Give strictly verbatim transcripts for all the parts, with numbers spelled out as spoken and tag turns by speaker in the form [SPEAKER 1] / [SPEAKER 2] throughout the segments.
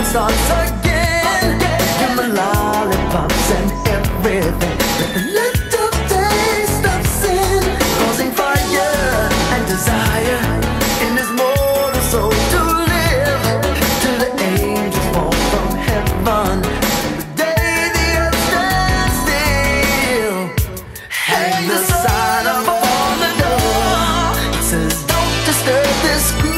[SPEAKER 1] starts again. Give me lollipops and everything. With a little taste of sin, causing fire and desire in this mortal soul to live till the angels fall from heaven. The day the earth stands still, hang the sign up on the door. It says, don't disturb this groove.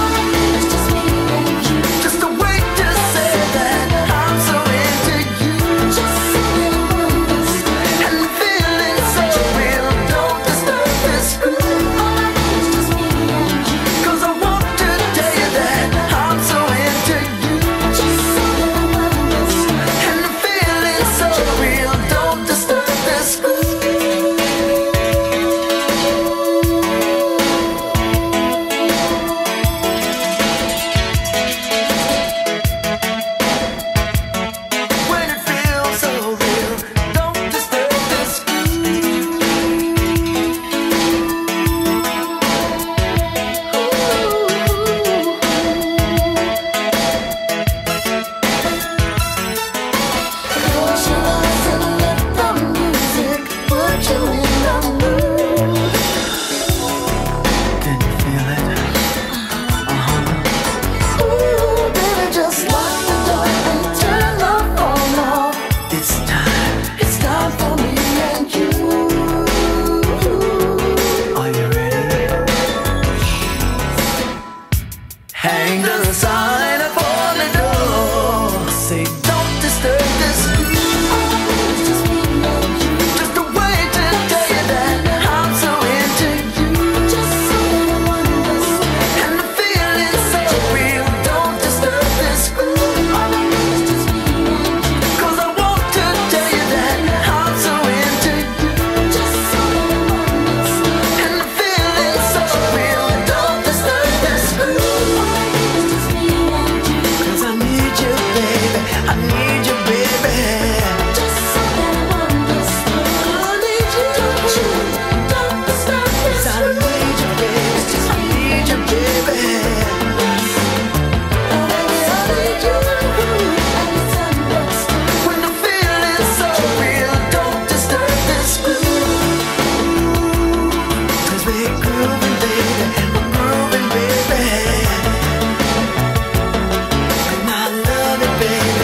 [SPEAKER 1] Hang the sign up on the door. Say, don't disturb this groove. Just a way to tell you that I'm so into you. And the feeling's so real. Don't disturb this groove. Cause I want to tell you that I'm so into you. And the feeling's so real. Don't disturb this groove. I need you, baby. Just so that I understand. I need you, don't you? Don't disturb this. I need you, baby. I need you, baby. Oh, baby, I need you. And it's understood. When the feeling's so real, don't disturb this groove. Cause we're grooving, baby. We're grooving, baby. And I love it, baby.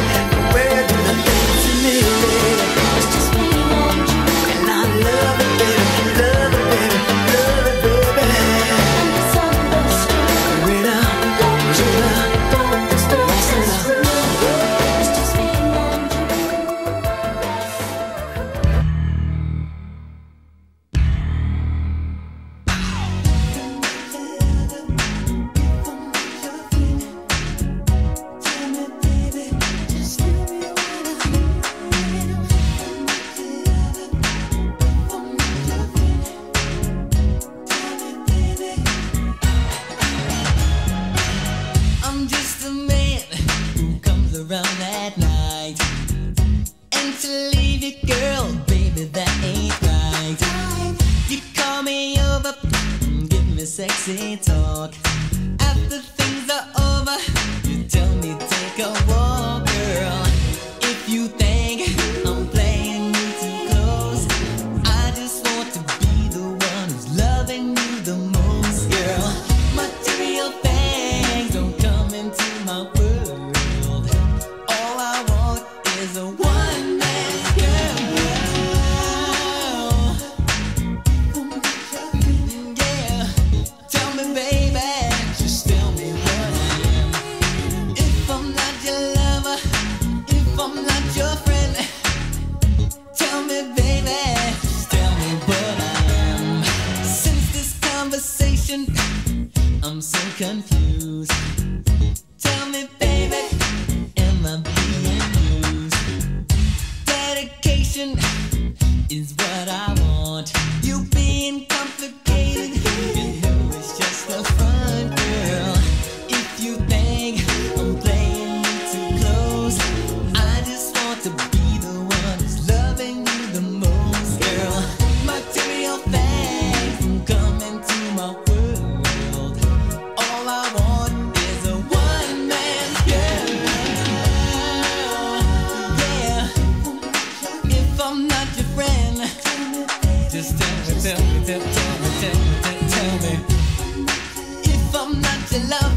[SPEAKER 2] Around at night, and to leave you, girl, baby, that ain't right. You call me over, give me sexy talk. After things are over, you tell me take a walk, girl. If you think I'm playing you too close, I just want to be the one who's loving you the most, girl. Material things don't come into my world. All I want is a one-man girl. Yeah, tell me, baby, just tell me what I am. If I'm not your lover, if I'm not your friend, tell me, baby, just tell me what I am. Since this conversation, I'm so confused. Tell me, baby, am I being used? Dedication is what I want. You being complicated, you know it's just a front, girl. If you think I'm playing you too close, I just want to be the one who's loving you the most, girl. Material things don't come into my world. All I want is a one-man girl. I'm not your friend, just tell me, tell me, tell, tell me, tell me, tell, tell me. If I'm not your lover,